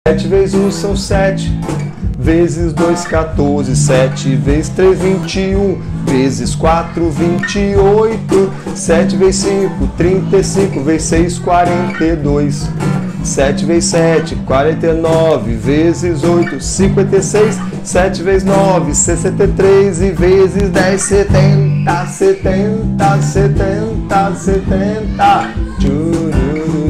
7 vezes 1 são 7, vezes 2, 14, 7 vezes 3, 21, vezes 4, 28, 7 vezes 5, 35, vezes 6, 42, 7 vezes 7, 49, vezes 8, 56, 7 vezes 9, 63 e vezes 10, 70, 70, 70, 70. Tchururu.